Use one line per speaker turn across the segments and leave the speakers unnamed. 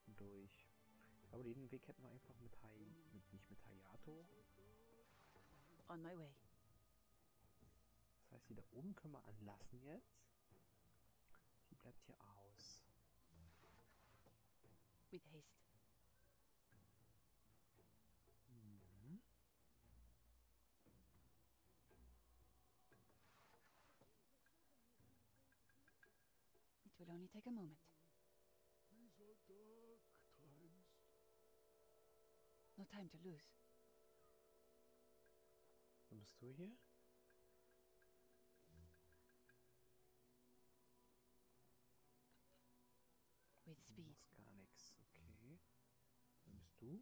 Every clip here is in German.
unten durch. Aber den Weg hätten wir einfach nicht mit Hayato.
On my way.
Das heißt, die da oben können wir anlassen jetzt. Die bleibt hier aus.
With haste.
Mhm.
It will only take a moment.
These are dark times.
No time to lose.
Wo bist du hier?
With speed.
Machst gar nichts, okay. Wo bist du?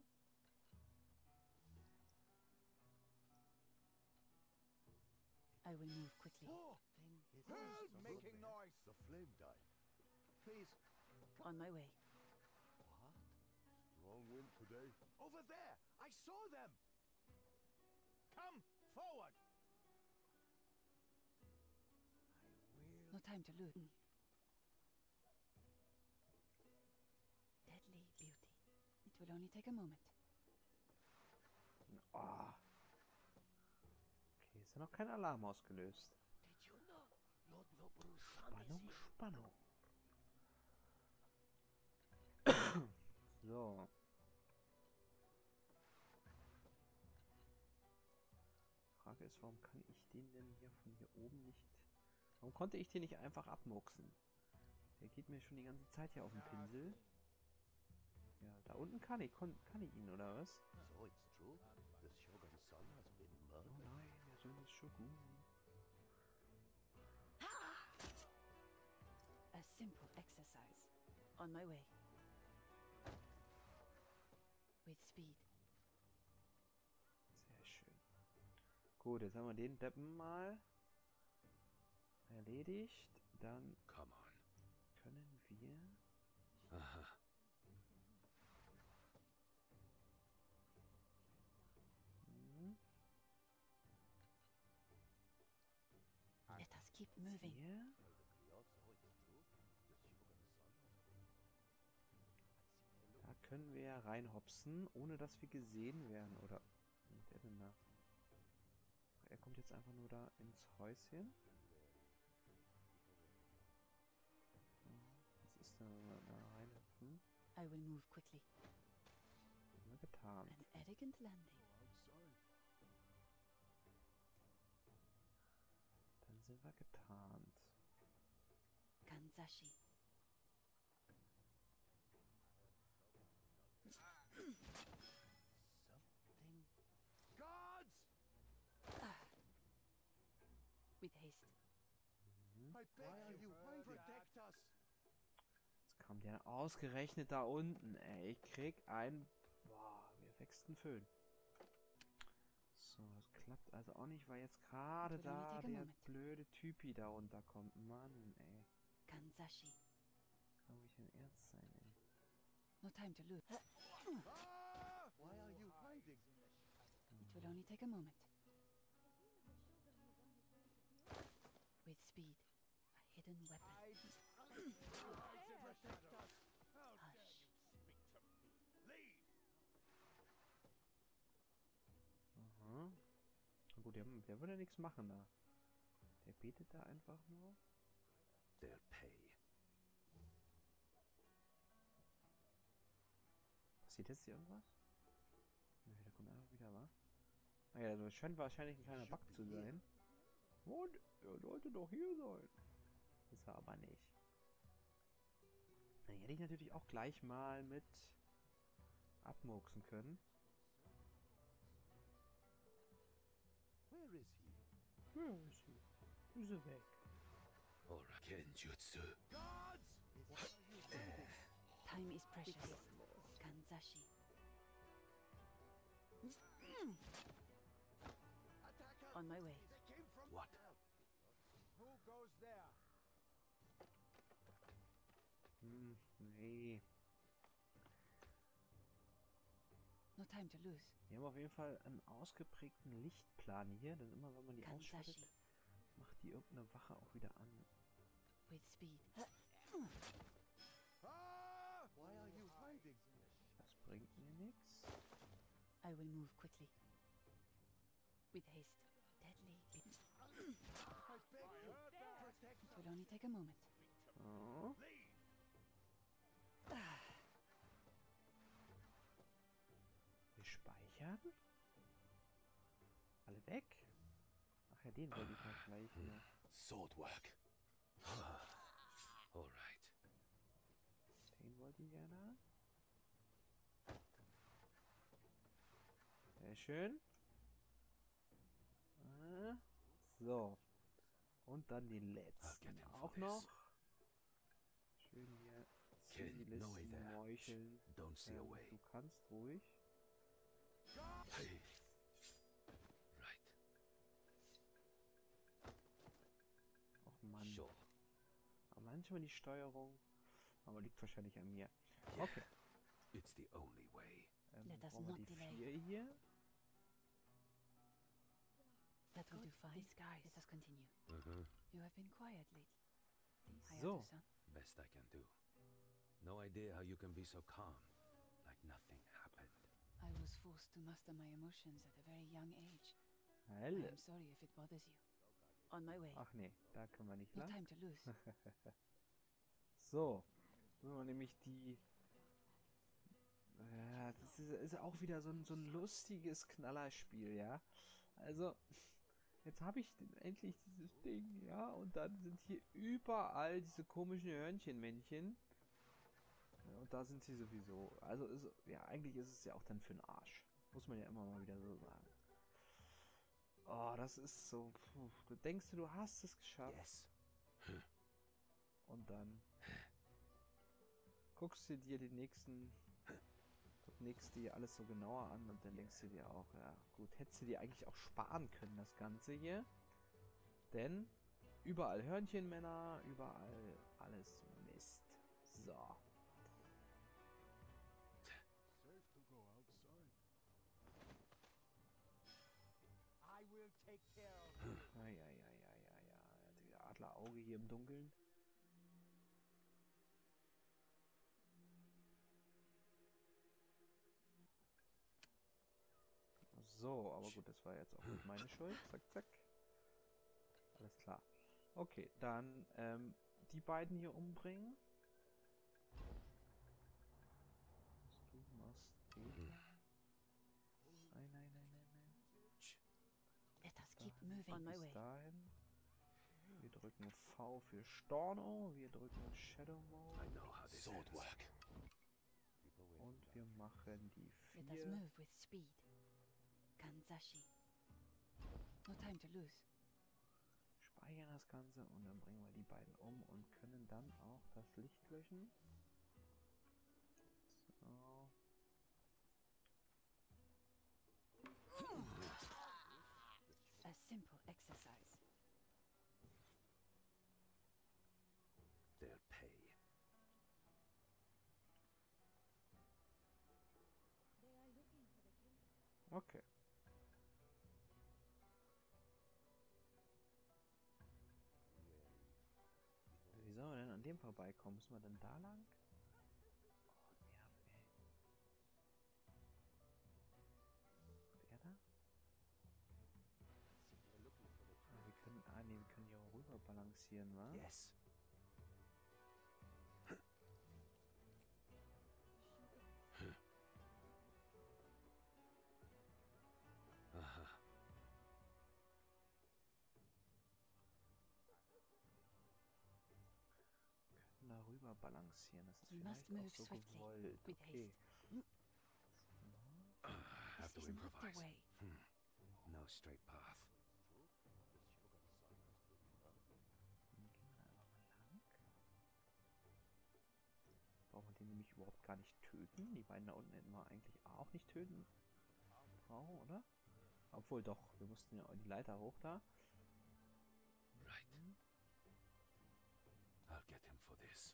I will move quickly.
Oh, help! Making noise. The flame died. Please.
On my way.
What? Strong wind today. Over there! I saw them! Come forward! I will.
No time to lose. Deadly beauty. It will only take a moment.
Oh. Okay, ist ja noch kein Alarm ausgelöst.
Did you know Lord Noburu's son is
Spannung,
here?
Spannung. So. Frage ist, warum kann ich den denn hier von hier oben nicht... Warum konnte ich den nicht einfach abmuchsen? Der geht mir schon die ganze Zeit hier auf den Pinsel. Ja, da unten kann ich ihn, oder was?
So it's true. The Shogun's son has been
Oh
murdered.
nein, der Sohn ist Shogun.
A simple exercise. On my way. With speed.
Sehr schön. Gut, jetzt haben wir den Deppen mal erledigt. Dann
Come on.
können wir...
Aha.
Let us keep moving.
Hier. Da können wir ja reinhopsen, ohne dass wir gesehen werden. Oder... Was ist der denn da? Er kommt jetzt einfach nur da ins Häuschen. Was ist da, wenn wir da reinhüpfen?
I will move quickly.
Haben wir getan.
An elegant landing.
Dann sind wir getarnt.
Kanzashi.
Something. Guards!
With haste.
I beg you, protect us.
Jetzt kam der ausgerechnet da unten, ey. Ich krieg ein... Boah, mir wächst ein Föhn. So, das klappt also auch nicht, weil jetzt gerade da der blöde Typi da runterkommt. Mann, ey.
Kanzashi.
Kann ich denn ernst sein, ey?
No time to lose.
Why are you hiding?
It will only take a moment. With speed. A hidden weapon.
Protect us. How dare
Hush.
you speak to me? Leave!
Aha. Na gut, der würde nichts machen da. Der betet da einfach nur.
They'll pay.
Passiert jetzt hier irgendwas? Ne, der kommt einfach wieder, wa? Ah ja, das scheint wahrscheinlich ein kleiner Bug zu sein. Und er sollte doch hier sein. Ist er aber nicht. Na, hätte ich natürlich auch gleich mal mit abmurksen können.
Where is he?
Ja, ist sie. Ist sie weg.
Ora Kenjutsu. Guards!
Time is precious. Kanzashi. On my way.
What?
Who goes there?
Nee.
No time to lose.
Wir haben auf jeden Fall einen ausgeprägten Lichtplan hier, denn immer wenn man die
Kanzashi.
ausschaltet, macht die irgendeine Wache auch wieder an.
With speed.
Why are you hiding?
I will move quickly. With haste. Deadly.
I beg you, protect
It will only take a moment.
Oh.
Leave!
Wir speichern. Alle weg. Ach ja, den wollte ich mal gleich noch.
Sword work. All right.
Den wollte ich gerne. Sehr schön. So. Und dann die letzten auch noch. Schön hier Zivilisten meucheln.
Don't see away.
Du kannst ruhig.
Hey. Right.
Och Mann.
Sure.
Aber manchmal die Steuerung. Aber liegt wahrscheinlich an mir. Okay.
It's the only way.
Let us
Brauchen wir
not
die
delay.
4 hier.
That will do fine. Disguise. Let us continue. You have been quiet lately.
So.
Hayato-san.
Best I can do. No idea how you can be so calm, like nothing happened.
I was forced to master my emotions at a very young age. I
Helle.
am sorry if it bothers you. On my way.
Ach nee, da können wir nicht
No
lang.
time to lose.
So. Wenn wir nämlich die... Ja, das ist auch wieder so ein lustiges Knallerspiel, ja. Also, jetzt habe ich endlich dieses Ding, ja. Und dann sind hier überall diese komischen Hörnchenmännchen. Ja, und da sind sie sowieso. Also, ja, eigentlich ist es ja auch dann für den Arsch. Muss man ja immer mal wieder so sagen. Oh, das ist so... Puh, du denkst, du hast es geschafft.
Yes.
Und dann guckst du dir das nächste hier alles so genauer an und dann denkst du dir auch, ja gut, hättest du dir eigentlich auch sparen können, das Ganze hier. Denn überall Hörnchenmänner, überall alles Mist. So.
Safe to go outside. I will take care of you.
Ja. Der Adlerauge hier im Dunkeln. So, aber gut, das war jetzt auch nicht meine Schuld. Zack, zack. Alles klar. Okay, dann die beiden hier umbringen. Du machst den. Nein.
Let us keep moving. On my
Bis
way.
dahin. Wir drücken V für Storno. Wir drücken Shadow Mode.
I know how this Sword work.
Und wir machen die
Let us
4.
move with speed. Kanzashi. No time to lose.
Speichern das Ganze und dann bringen wir die beiden um und können dann auch das Licht löschen. So.
A simple exercise.
They'll pay.
Okay. Wie sollen wir denn an dem vorbeikommen? Müssen wir denn da lang? Oh, nerv, ey. Der da? Ah, wir können hier rüber balancieren, wa?
Yes. Aha.
Können da rüber balancieren. Das ist
We must
vielleicht auch
move
so
swiftly,
gewollt.
with
Okay.
Have
This
to
is not the
improvise.
way.
No straight path.
Dann gehen wir da einfach mal lang. Brauchen wir den nämlich überhaupt gar nicht töten. Die beiden da unten hätten wir eigentlich auch nicht töten brauchen, oder? Obwohl doch, wir mussten ja die Leiter hoch da.
Right. I'll get him for this.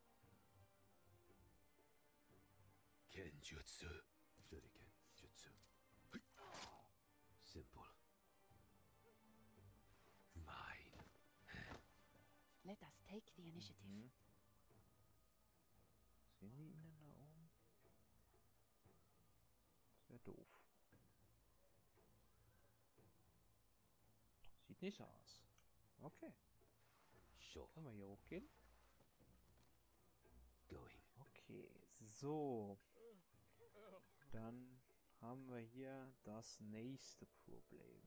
Kenjutsu. Shuriken Jutsu. Simple. Mine.
Let us take the initiative.
Mhm. Sehen wir ihn denn da oben? Das wäre doof. nicht so aus. Okay.
Sure.
Können wir hier hochgehen?
Going.
Okay, so. Dann haben wir hier das nächste Problem.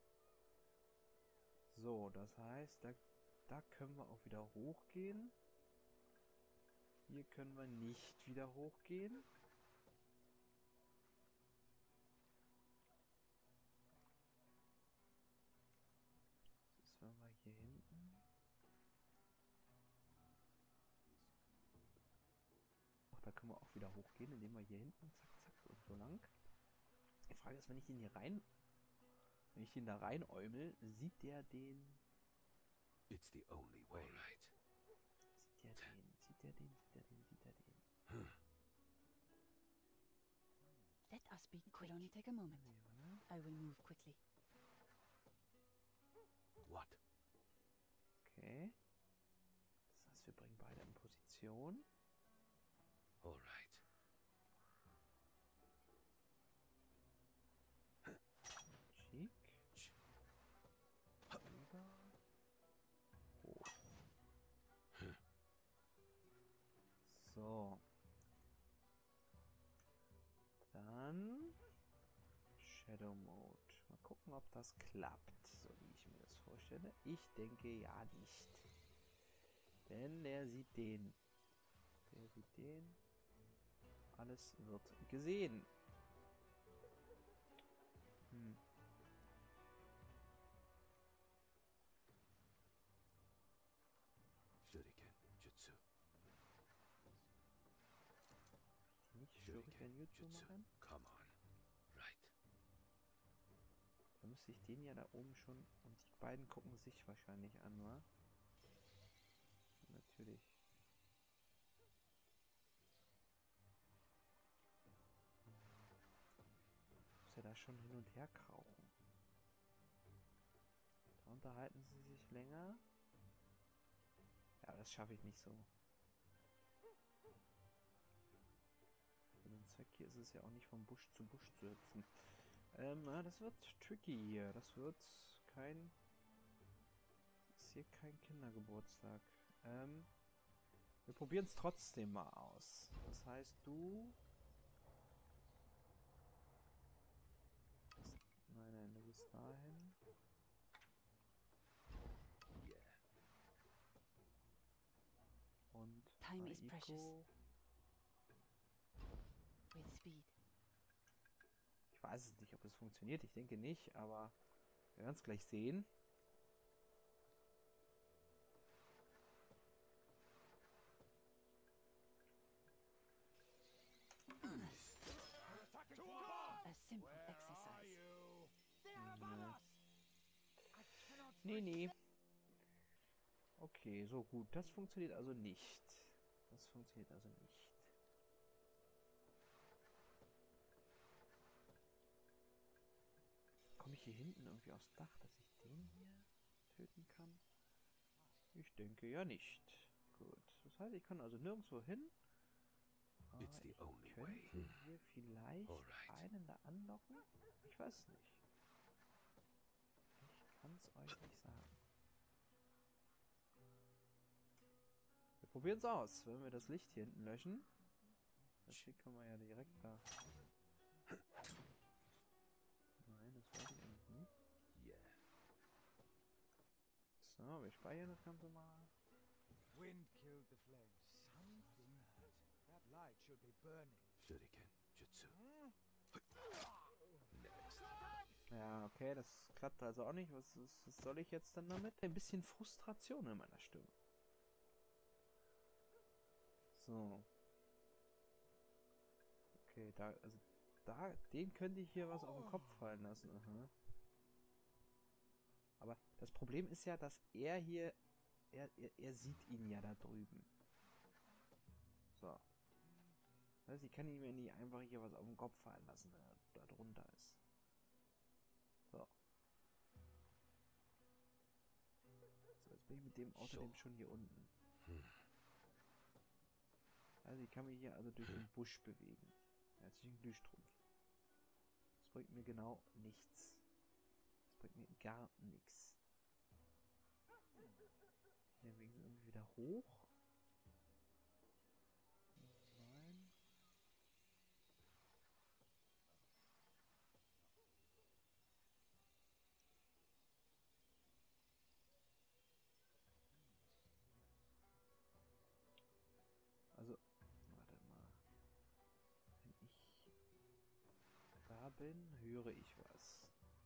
So, das heißt, da können wir auch wieder hochgehen. Hier können wir nicht wieder hochgehen. Das ist, wenn wir hier hinten. Ach, da können wir auch wieder hochgehen, indem wir hier hinten zack, zack und so lang. Die Frage ist, wenn ich ihn hier rein, wenn ich ihn da reinäumel, sieht der den?
It's the only way. All right.
Sieht der den? Sieht der den? Sieht der den? Sieht der den?
Let us be quick. It will only take a moment. I will move quickly.
What?
Okay. Das heißt, wir bringen beide in Position.
All right.
Cheek. Rüber. Hoch. So. Dann Shadow Mode. Mal gucken, ob das klappt, so wie ich mir das vorstelle. Ich denke ja nicht. Denn der sieht den. Der sieht den. Alles wird gesehen.
Shuriken Jutsu.
Nicht Shuriken Jutsu machen?
Come on. Right.
Da müsste ich den ja da oben schon. Und die beiden gucken sich wahrscheinlich an, wa? Natürlich. Muss ja da schon hin und her krauchen. Da unterhalten sie sich länger. Ja, das schaffe ich nicht so. Für den Zweck hier ist es ja auch nicht von Busch zu Busch zu hüpfen. Na, das wird tricky hier. Das wird kein... Das ist hier kein Kindergeburtstag. Wir probieren es trotzdem mal aus. Das heißt, du... Nein, nein, du bist dahin.
Yeah.
Und
Time is
Aiko.
precious. With speed.
Ich weiß es nicht, ob es funktioniert. Ich denke nicht, aber wir werden es gleich sehen.
A simple exercise.
Nee, nee. Okay, so gut. Das funktioniert also nicht. Das funktioniert also nicht. Komme ich hier hinten irgendwie aufs Dach, dass ich den hier töten kann? Ich denke ja nicht. Gut. Das heißt, ich kann also nirgendwo hin. Aber
It's the
ich
only
könnte
way.
hier vielleicht
Alright.
einen da anlocken. Ich weiß es nicht. Ich kann es euch nicht sagen. Wir probieren es aus. Wenn wir das Licht hier hinten löschen. Das hier können wir ja direkt da. Nein, das wollte ich eigentlich nicht.
Yeah.
So, wir speichern das Ganze mal.
Wind killed the flames. Something hurt. That light should be burning.
Shuriken Jutsu. Next.
Ja, okay, das klappt also auch nicht. Was soll ich jetzt dann damit? Ein bisschen Frustration in meiner Stimme. So. Okay, den könnte ich hier was auf den Kopf fallen lassen. Aha. Aber das Problem ist ja, dass er hier, er sieht ihn ja da drüben. So. Das heißt, ich kann ihm ja nicht einfach hier was auf den Kopf fallen lassen, wenn er da drunter ist. So. So, jetzt bin ich mit dem außerdem schon hier unten. Also ich kann mich hier also durch den Busch bewegen. Herzlichen Glühstrumpf. Das bringt mir genau nichts. Das bringt mir gar nichts. den Weg irgendwie wieder hoch? Nein. Also, warte mal. Wenn ich da bin, höre ich was.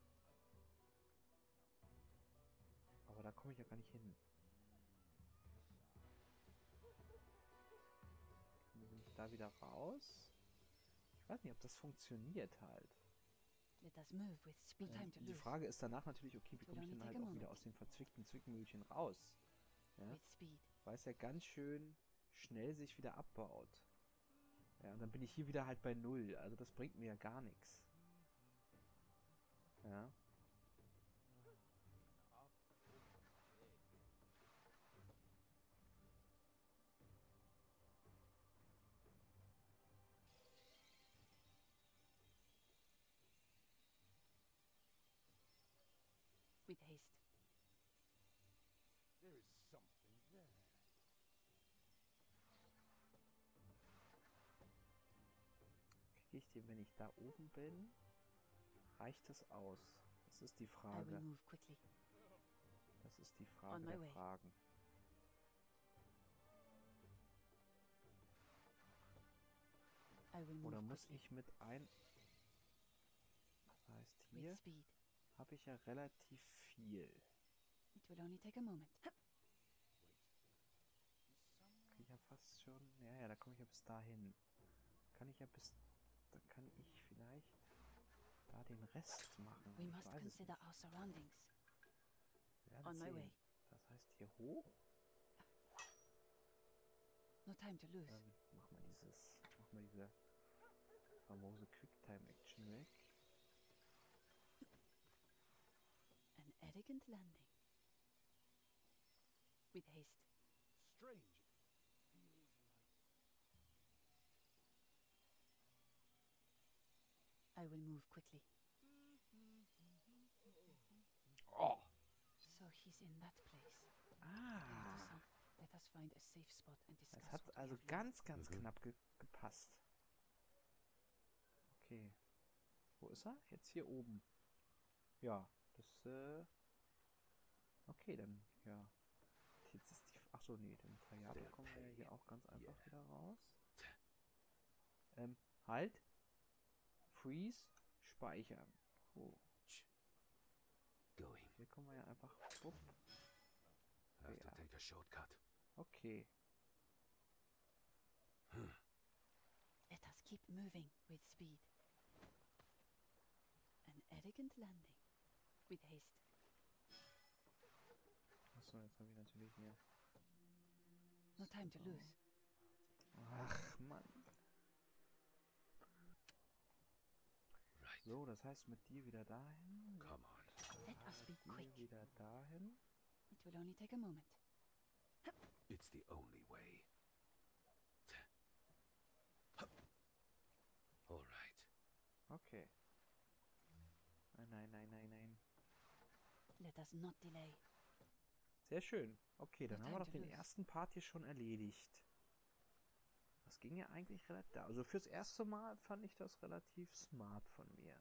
Aber da komme ich ja gar nicht hin. Dann bin ich da wieder raus. Ich weiß nicht, ob das funktioniert halt.
Let us move with speed. Time to
Die
lose.
Frage ist danach natürlich, okay, wie
Will
komme ich
only
denn
take
halt
a
auch wieder
moment.
aus dem verzwickten Zwickmühlchen raus? Ja?
With speed.
Weil es ja ganz schön schnell sich wieder abbaut. Ja, und dann bin ich hier wieder halt bei 0. Also das bringt mir ja gar nichts. Ja.
With haste.
There is something there.
Kriege ich den, wenn ich da oben bin? Reicht es aus? Das ist die
I will
Frage.
move quickly.
Das ist die
On
Frage
my
der
way.
Fragen.
I will move
Oder muss
quickly.
ich mit ein... Das heißt,
With
hier
speed.
habe ich ja relativ viel.
It will only take a moment. Hup.
Kann ich ja fast schon... Ja, da komme ich ja bis dahin. Kann ich ja bis... Dann kann ich vielleicht da den Rest machen.
We
Ich
must
weiß es
consider
nicht.
our surroundings.
Wir werden
On my
sehen.
way.
Das heißt hier hoch.
No time to lose.
Mach mal diese famose Quicktime-Action weg.
An elegant landing. With haste.
Strange. Feels like
I will move quickly.
Oh!
So he's in that place.
Ah!
Interessant. Let us find a safe spot and discuss
Es hat
what we
also
have learned.
ganz, ganz
Mhm.
knapp gepasst. Okay. Wo ist er? Jetzt hier oben. Ja, das, okay, dann, ja. Jetzt ist die... Achso, nee, den Tayato kommen wir ja hier auch ganz einfach
Yeah.
wieder raus. Halt. Freeze. Speichern. Oh,
Going.
hier kommen wir ja einfach... Bupp.
Have to
Ja.
take a shortcut.
Okay.
Let us keep moving with speed. An elegant landing. With haste.
Achso, jetzt habe ich natürlich hier...
No time to lose.
Ach, Mann.
Right.
So, das heißt mit dir wieder dahin.
Come on.
Let us be
Mit dir
quick.
wieder dahin.
It will only take a moment.
It's the only way. All right.
Okay. Nein.
Let us not delay.
Sehr schön. Okay, dann
No
haben wir
time
doch
to
den
lose.
ersten Part hier schon erledigt. Das ging ja eigentlich relativ... Also fürs erste Mal fand ich das relativ smart von mir.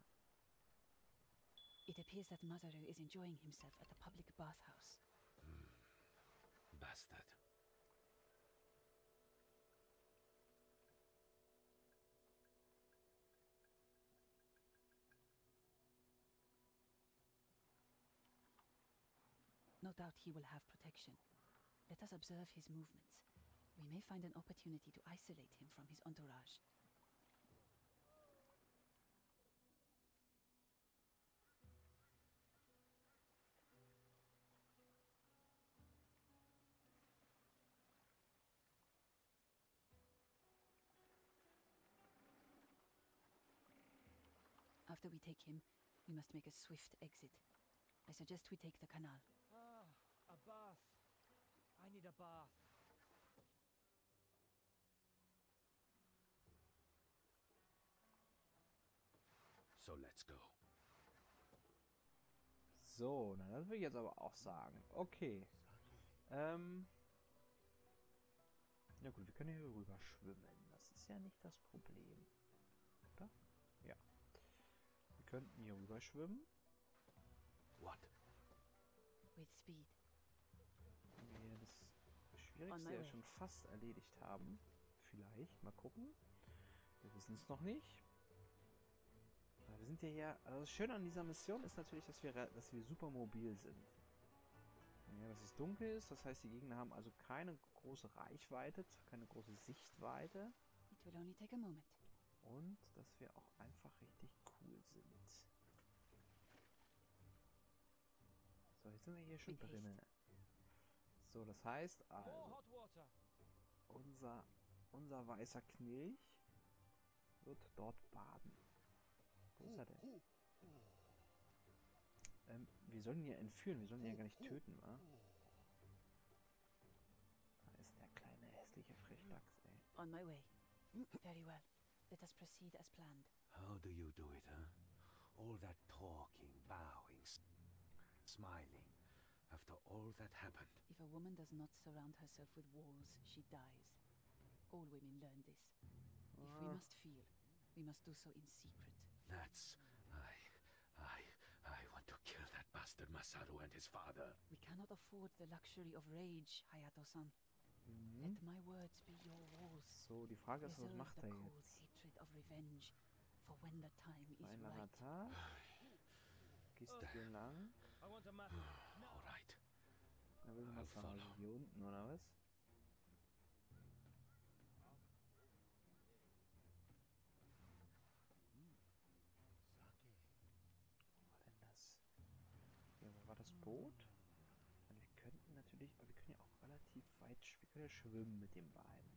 It appears that Masaru is enjoying himself at the public bathhouse.
Bastard.
No doubt he will have protection. Let us observe his movements. We may find an opportunity to isolate him from his entourage. After we take him, we must make a swift exit. I suggest we take the canal.
Ah, a bath. I need a bath.
So let's go.
So, na, das will ich jetzt aber auch sagen. Okay. Ja gut, wir können hier rüber schwimmen. Das ist ja nicht das Problem. Oder? Ja. Wir könnten hier rüber schwimmen.
What?
With speed.
Wenn wir das
On
Schwierigste
my
ja
way.
schon fast erledigt haben. Vielleicht. Mal gucken. Wir wissen es noch nicht. Aber wir sind ja hier... Also das Schöne an dieser Mission ist natürlich, dass wir super mobil sind. Ja, dass es dunkel ist. Das heißt, die Gegner haben also keine große Reichweite, keine große Sichtweite.
It will only take a moment.
Und dass wir auch einfach richtig cool sind. So, jetzt sind wir hier schon
Mit Haste.
drinnen. So, das heißt
More
also,
hot water.
unser weißer Knilch wird dort baden. Wo ist er denn? Wir sollen ihn ja entführen, wir sollen ihn ja gar nicht töten, wa? Da ist der kleine hässliche Frechdachs, ey.
On my way. Very well. Let us proceed as planned.
How do you do it, huh? All that talking, bowing, smiling. After all that happened.
If a woman does not surround herself with walls, she dies. All women learn this. If we
Ah.
must feel, we must do so in secret.
That's... I want to kill that bastard Masaru and his father.
We cannot afford the luxury of rage, Hayato-san.
Mhm.
Let my words be your walls.
So, die Frage ist, was
Reserve
macht
the
er
cold
jetzt?
hatred of revenge for when the time is
Ein langer
right.
Tag. Gehst du hier lang?
I want a map.
All right.
Da will ich mal
I'll
sagen, also
follow.
hier unten, oder was? Wo war denn das? Ja, wo war das Boot? Und wir könnten natürlich, aber wir können ja auch relativ weit, wir können ja schwimmen mit den beiden.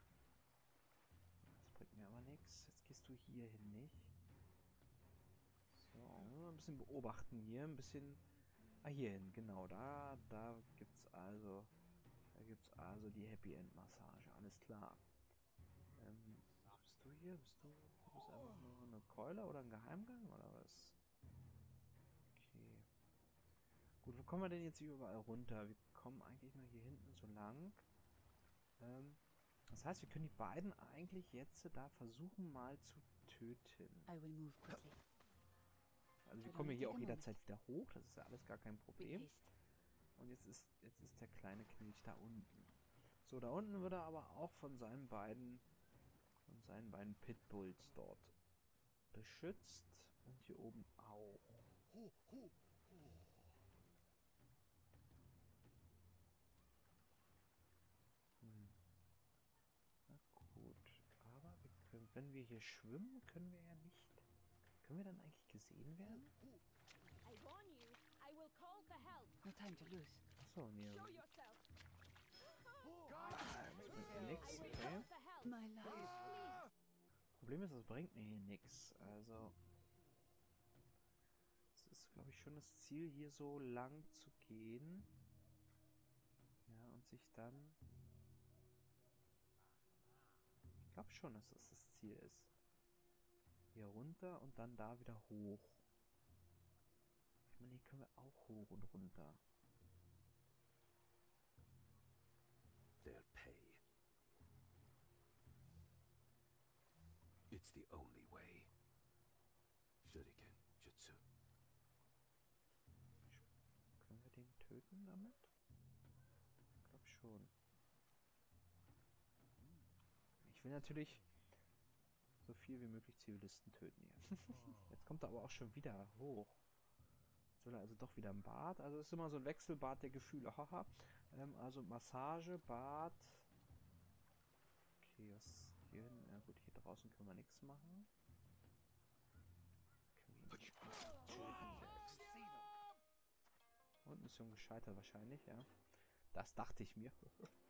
Das bringt mir aber nichts. Jetzt gehst du hier hin, nicht? So, ein bisschen beobachten hier, ein bisschen... Ah, hier hin, genau, da gibt's also die Happy End Massage, alles klar. Was bist du hier? Du bist einfach nur eine Keule oder ein Geheimgang oder was? Okay. Gut, wo kommen wir denn jetzt hier überall runter? Wir kommen eigentlich nur hier hinten so lang. Das heißt, wir können die beiden eigentlich jetzt da versuchen mal zu töten.
I will move quickly.
Also wir kommen ja hier auch jederzeit wieder hoch, das ist ja alles gar kein
With
Problem.
haste.
Und jetzt ist der kleine Knilch da unten. So, da unten wird er aber auch von seinen beiden Pitbulls dort beschützt. Und hier oben auch. Na gut. Aber wenn wir hier schwimmen, können wir ja nicht. Können wir dann eigentlich gesehen werden?
I warn you, I will call for help.
No time to lose.
Achso, nee.
Show yourself.
Das bringt mir nix,
I will
okay.
call for help.
My love.
Problem ist, das bringt mir hier nichts. Also. Es ist, glaube ich, schon das Ziel, hier so lang zu gehen. Ja, und sich dann. Ich glaube schon, dass das das Ziel ist. Hier runter und dann da wieder hoch. Ich meine, hier können wir auch hoch und runter.
They'll pay. It's the only way. Shuriken Jutsu.
Können wir den töten damit? Ich glaube schon. Ich will natürlich so viel wie möglich Zivilisten töten hier. Jetzt kommt er aber auch schon wieder hoch. Jetzt will er also doch wieder ein Bad. Also es ist immer so ein Wechselbad der Gefühle. Haha. Also Massage, Bad. Okay, was hier hin? Ja gut, hier draußen können wir nichts machen. Können wir ihn nicht töten. Und Mission gescheitert wahrscheinlich, ja. Das dachte ich mir.